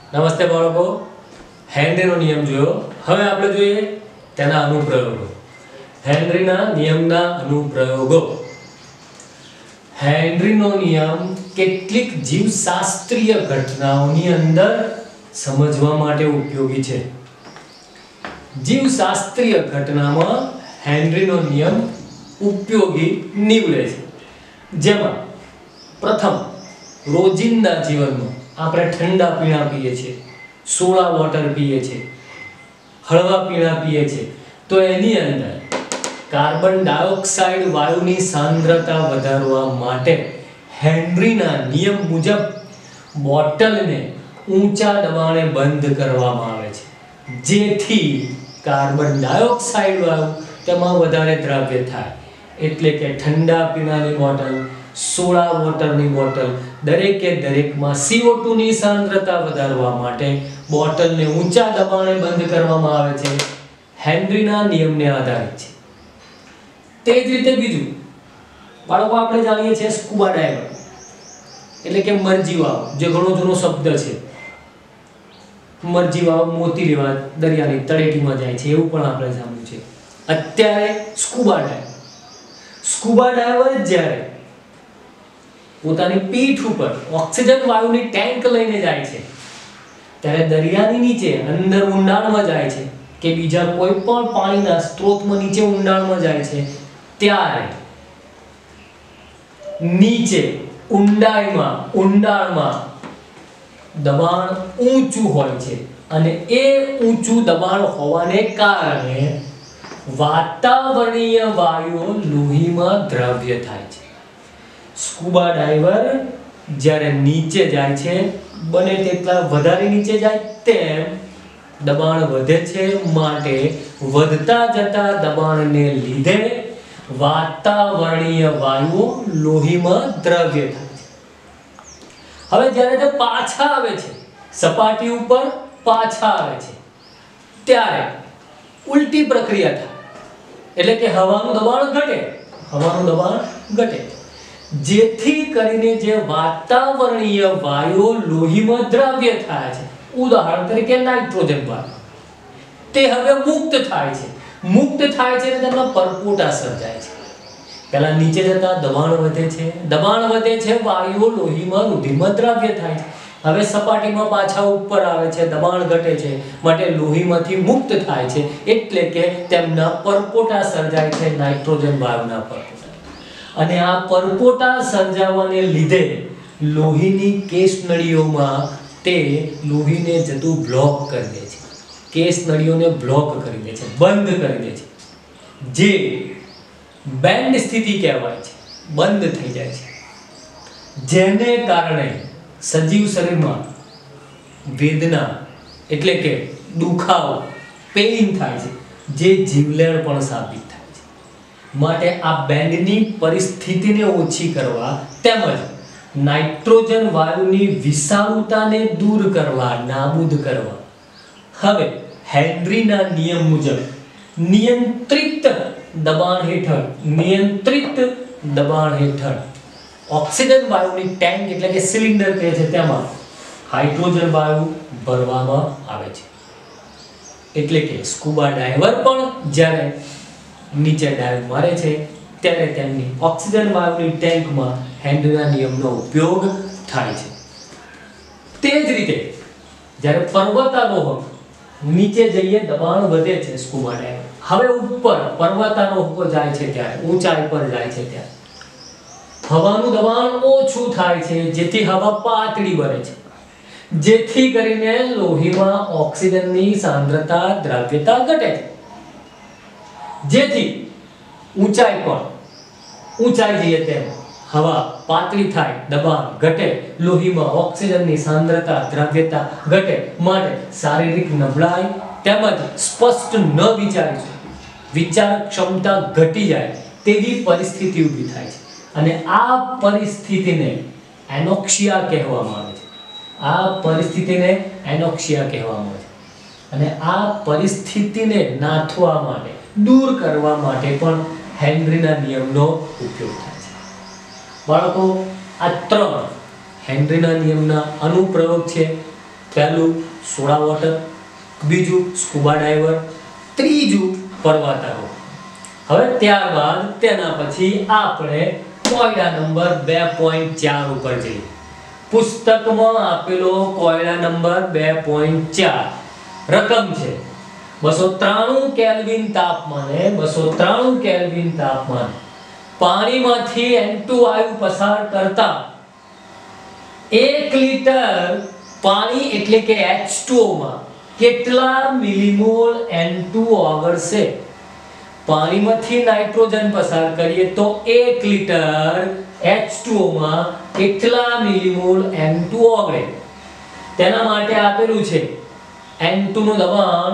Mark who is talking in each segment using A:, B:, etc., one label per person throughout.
A: નમસ્તે બાળકો, હેનરીનો નિયમ જોયો. હવે આપણે જોઈએ તેના અનુપ્રયોગો. હેનરીના નિયમના અનુપ્રયોગો. હેનરીનો નિયમ કેટલીક જીવશાસ્ત્રીય ઘટનાઓની અંદર સમજવા માટે ઉપયોગી છે. જીવશાસ્ત્રીય ઘટનામાં હેનરીનો નિયમ ઉપયોગી નીવડે છે. જેમાં પ્રથમ, રોજિંદા જીવનમાં આપણે ઠંડા પીણા પીએ છીએ, સોડા વોટર પીએ છીએ, હળવા પીણા પીએ છીએ, તો એની અંદર કાર્બન ડાયોક્સાઇડ વાયુની સાંદ્રતા વધારવા માટે હેનરીના નિયમ મુજબ બોટલને ઊંચા દબાણે બંધ કરવામાં આવે છે, જેથી કાર્બન ડાયોક્સાઇડ વાયુ તેમાં વધારે દ્રાવ્ય થાય. એટલે કે ઠંડા પીણાની બોટલ, સોડા વોટરની બોટલ, દરેકમાં CO2 ની સાંદ્રતા વધારવા માટે બોટલને ઊંચા દબાણે બંધ કરવામાં આવે છે. હેનરીના નિયમને આધારિત છે. તે જ રીતે બીજું, બાળકો આપણે જાણીએ છીએ સ્કુબા ડાઈવર એટલે કે મરજીવાળો, જે ઘણો જૂનો શબ્દ છે. મરજીવાળો મોતી લેવા દરિયાની તળેટીમાં જાય છે, એવું પણ આપણે સાંભળ્યું છે. અત્યારે સ્કુબા ડાઈવર જ્યારે પોતાની પીઠ ઉપર ઓક્સિજન વાયુની ટેન્ક લઈને જાય છે, ત્યારે દરિયાની નીચે અંદર ઊંડાણમાં જાય છે કે બીજા કોઈ પણ પાણીના સ્ત્રોતમાં નીચે ઊંડાણમાં જાય છે, ત્યારે નીચે ઊંડાણમાં દબાણ ઊંચું હોય છે, અને એ ઊંચું દબાણ હોવાને કારણે વાતાવરણીય વાયુઓ લોહીમાં દ્રાવ્ય થાય છે. સ્કુબા ડાઈવર જ્યારે નીચે જાય છે, બને તેટલા વધારે નીચે જાય તેમ દબાણ વધે છે, માટે વધતા જતા દબાણને લીધે વાતાવરણીય વાયુઓ લોહીમાં દ્રાવ્ય થાય છે. હવે જ્યારે તે પાછા આવે છે, સપાટી ઉપર પાછા આવે છે, ત્યારે ઉલટી પ્રક્રિયા થાય. એટલે કે હવાનું દબાણ ઘટે, જેથી કરીને જે વાતાવરણીય વાયુઓ લોહીમાં દ્રાવ્ય થાય છે, ઉદાહરણ તરીકે નાઇટ્રોજન વાયુ, તે હવે મુક્ત થાય છે અને તેમાં પરપોટા સર્જાય છે. પહેલા નીચે જતા દબાણ વધે છે, વાયુઓ લોહીમાં રુધિરમાં દ્રાવ્ય થાય છે. હવે સપાટીમાં પાછા ઉપર આવે છે, દબાણ ઘટે છે, માટે લોહીમાંથી મુક્ત થાય છે, એટલે કે તેમના પરપોટા સર્જાય છે, નાઇટ્રોજન વાયુના પરપોટા. અને આ પરપોટા સર્જાવાને લીધે લોહીની કેશનળીઓમાં તે લોહીને જતું બ્લોક કરી દે છે, કેશનળીઓને બ્લોક કરી દે છે, બંધ કરી દે છે, જે બેન્ડ સ્થિતિ કહેવાય છે, બંધ થઈ જાય છે. જેને કારણે સજીવ શરીરમાં વેદના એટલે કે દુખાવો, પેઇન થાય છે, જે જીવલેણ પણ સાબિત થાય છે. માટે આ બેન્ડની પરિસ્થિતિને ઓછી કરવા તેમજ નાઇટ્રોજન વાયુની વિષાણુતાને દૂર કરવા, નાબૂદ કરવા, હવે હેનરીના નિયમ મુજબ નિયંત્રિત દબાણ હેઠળ ઓક્સિજન વાયુની ટેન્ક એટલે કે સિલિન્ડર કહે છે, તેમાં હાઇડ્રોજન વાયુ ભરવામાં આવે છે. એટલે કે સ્કુબા ડાઈવર પણ જ્યારે નીચે ડાઈવ મારે છે, ત્યારે તેમની ઓક્સિજન વાયુની ટેન્કમાં હેનરીના નિયમનો ઉપયોગ થાય છે. તે જ રીતે જ્યારે પર્વતારોહક નીચે જઈએ દબાણ વધે છે, સ્કુબા ડાઈવર હવે ઉપર પર્વતારોહકો જાય છે, ત્યારે ઊંચાઈ પર જાય છે, ત્યારે હવાનું દબાણ ઓછું થાય છે, જેથી હવા પાતળી બને છે, જેથી કરીને લોહીમાં ઓક્સિજનની સાંદ્રતા દ્રાવ્યતા ઘટે છે. જેથી ઊંચાઈ જઈએ તેમ હવા પાતળી થાય, દબાણ ઘટે, લોહીમાં ઓક્સિજનની સાંદ્રતા દ્રાવ્યતા ઘટે, માટે શારીરિક નબળાઈ તેમજ સ્પષ્ટ ન વિચાર ક્ષમતા ઘટી જાય તેવી પરિસ્થિતિ ઊભી થાય છે. અને આ પરિસ્થિતિને એનોક્સિયા કહેવામાં આવે છે. અને આ પરિસ્થિતિને નાથવા માટે, દૂર કરવા માટે પણ હેનરીના નિયમનો ઉપયોગ થાય છે. બાળકો, આ 3 હેનરીના નિયમના અનુપ્રયોગ છે. પહેલું સોડા વોટર, બીજું સ્કુબા ડાઈવર, ત્રીજું પર્વતારોહક. હવે ત્યારબાદ તેના પછી આપણે કોયડા નંબર 2.4 ઉપર જઈએ. પુસ્તકમાં આપેલો કોયડા નંબર 2.4 રકમ છે 293 કેલ્વિન તાપમાને 293 કેલ્વિન તાપમાન પાણીમાંથી N2 વાયુ પસાર કરતા 1 લિટર પાણી એટલે કે H2O માં કેટલા મિલીમોલ N2 ઓગળશે? પાણીમાંથી નાઇટ્રોજન પસાર કરીએ તો 1 લિટર H2O માં કેટલા મિલીમોલ N2 ઓગળે? તેના માટે આપેલું છે N2 નું દબાણ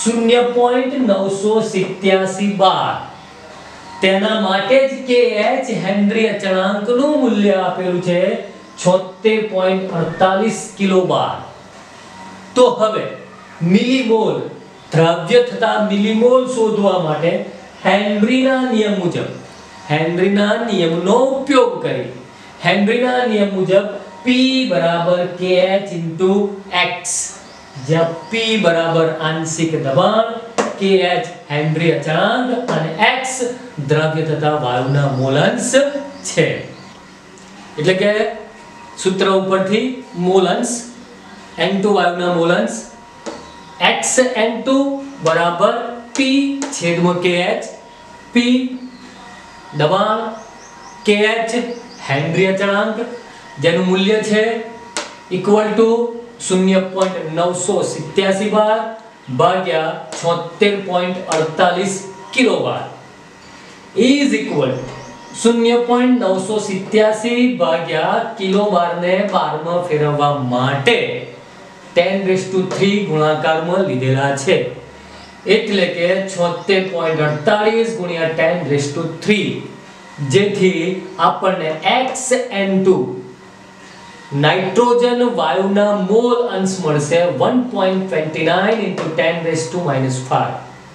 A: 0.987 બાર. તેના માટે જ KH હેનરી અચળાંકનું મૂલ્ય આપેલું છે 76.48 કિલોબાર. તો હવે મિલીમોલ દ્રવ્ય થતા મિલીમોલ શોધવા માટે હેનરીના નિયમ મુજબ હેનરીના નિયમનો ઉપયોગ કરી હેનરીના નિયમ મુજબ P બરાબર KH x, જ્યાં P બરાબર આંશિક દબાણ, KH હેનરી અચળાંક અને x દ્રવ્ય તથા વાયુના મોલંશ છે. એટલે કે સૂત્ર ઉપરથી મોલંશ N2 વાયુના મોલંશ x N2 બરાબર P છેદમાં KH, P દબાણ, KH હેનરી અચળાંક જેનું મૂલ્ય છે ઇક્વલ ટુ 0.987 બાર ભાગ્યા 76.48 કિલોબાર ઇઝ ઇક્વલ 0.987 ભાગ્યા કિલોબાર ને બારમાં ફેરવવા માટે 10³ ગુણાકારમાં લીધેલા છે. એટલે કે 76.48 ગુણ્યા 10³ જેથી આપણને xN2 નાઇટ્રોજન વાયુના મોલ અંશ મળશે 1.29 × 10⁻⁵.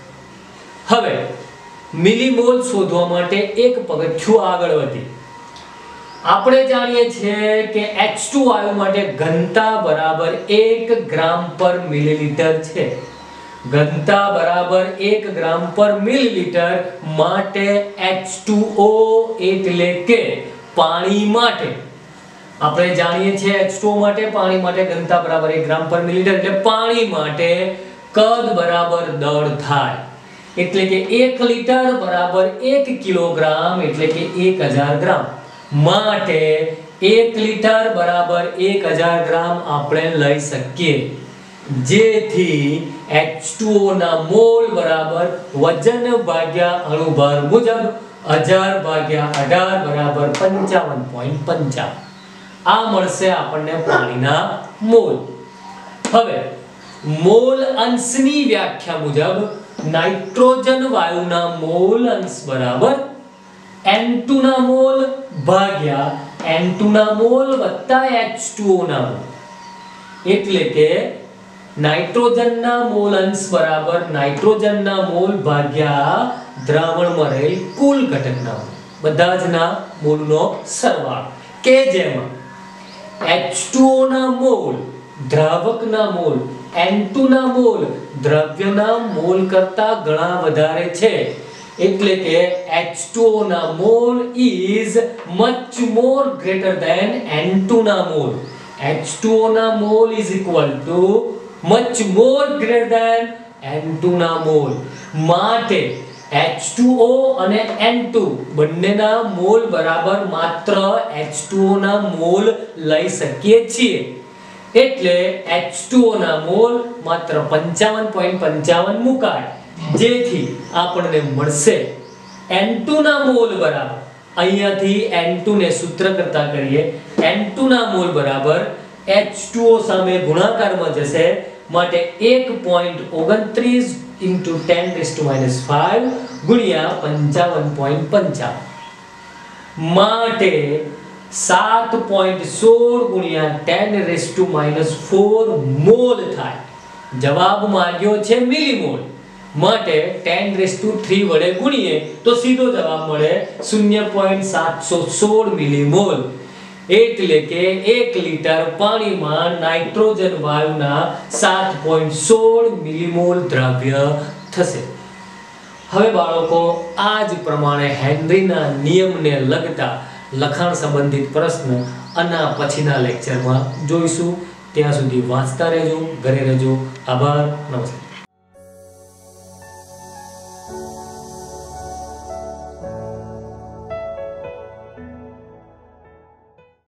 A: હવે મિલીમોલ શોધવા માટે એક પગથિયું આગળ વધી આપણે જાણીએ છીએ કે H2 વાયુ માટે ઘનતા બરાબર 1 ગ્રામ પર મિલીલીટર છે. ઘનતા બરાબર 1 ગ્રામ પર મિલીલીટર માટે H2O એટલે કે પાણી માટે આપણે જાણીએ છીએ H2O માટે પાણી માટે ઘનતા બરાબર 1 ગ્રામ પર મિલીલીટર એટલે પાણી માટે કદ બરાબર દળ થાય. એટલે કે 1 લિટર બરાબર 1 કિલોગ્રામ એટલે કે 1000 ગ્રામ માટે 1 લિટર બરાબર 1000 ગ્રામ આપણે લઈ શકીએ. જેથી H2O ના મોલ બરાબર વજન ભાગ્યા અણુભાર મુજબ 1000 ભાગ્યા 18 બરાબર 55.55 આ મળશે આપણને પાણીના મોલ. હવે મોલ અંશની વ્યાખ્યા મુજબ નાઇટ્રોજન વાયુના મોલ અંશ બરાબર N2 ના મોલ ભાગ્યા N2 ના મોલ વત્તા H2O ના મોલ. એટલે કે નાઇટ્રોજનના મોલ અંશ બરાબર નાઇટ્રોજનના મોલ ભાગ્યા દ્રાવણમાં રહેલ કુલ ઘટકના મોલ, બધા જ ના મોલનો સરવાળો કે જેમાં H2O ના મોલ દ્રાવકના મોલ N2 ના મોલ દ્રવ્યના મોલ કરતા ઘણા વધારે છે. એટલે કે H2O ના mole is much more greater than N2 ના મોલ. H2O ના mole is equal to much more greater than N2 ના મોલ. માટે H2O અને N2 બંનેના મોલ બરાબર માત્ર H2O ના મોલ લઈ શકીએ છીએ. એટલે H2O ના મોલ માત્ર 55.55 મુકાય. જેથી આપણને મળશે N2 ના મોલ બરાબર અહીંયાથી N2 ને સૂત્ર કરતા કરીએ N2 ના મોલ બરાબર H2O સામે ગુણાકારમાં જશે માટે 1.29 × 10⁻⁵ ગુણ્યા 55.55 માટે 7.16 ગુણ્યા 10⁻⁴ મોલ થાય. જવાબ માંગ્યો છે મિલીમોલ માટે 10³ વડે ગુણીએ તો સીધો જવાબ મળે 0.716 મિલીમોલ. એટલે કે 1 લીટર પાણીમાં નાઇટ્રોજન વાયુના 7.16 મિલીમોલ દ્રવ્ય થશે. હવે બાળકો આ જ પ્રમાણે હેનરીના નિયમને લગતા લખાણ સંબંધિત પ્રશ્ન આના પછીના લેક્ચરમાં જોઈશું. ત્યાં સુધી વાંચતા રહેજો, ઘરે રહેજો. આભાર. નમસ્તે.